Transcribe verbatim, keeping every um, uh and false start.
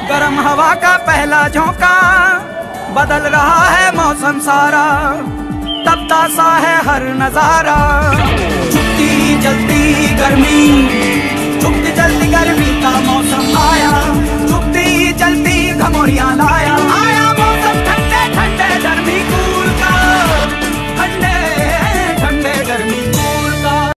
गर्म हवा का पहला झोंका, बदल रहा है मौसम सारा, तपता सा है हर नजारा। छुट्टी जलती गर्मी